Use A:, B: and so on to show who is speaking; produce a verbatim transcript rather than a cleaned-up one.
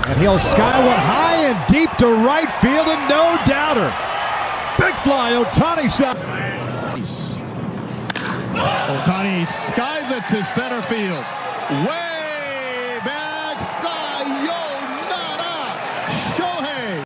A: And he'll sky one high and deep to right field, and no doubter. Big fly, Ohtani shot.
B: Ohtani skies it to center field. Way